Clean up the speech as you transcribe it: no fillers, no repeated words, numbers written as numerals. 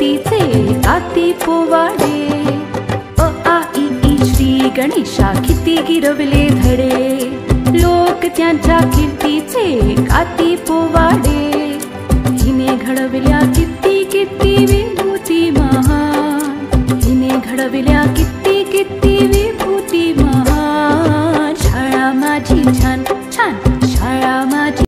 कीर्तीचे काती पोवाडे. अ आ इ ई श्री गणेशा किती गिरवले धडे. लोक त्यांच्या कीर्तीचे काती पोवाडे. हिने घडविल्या किती किती विभूती महान. हिने घडविल्या किती किती विभूती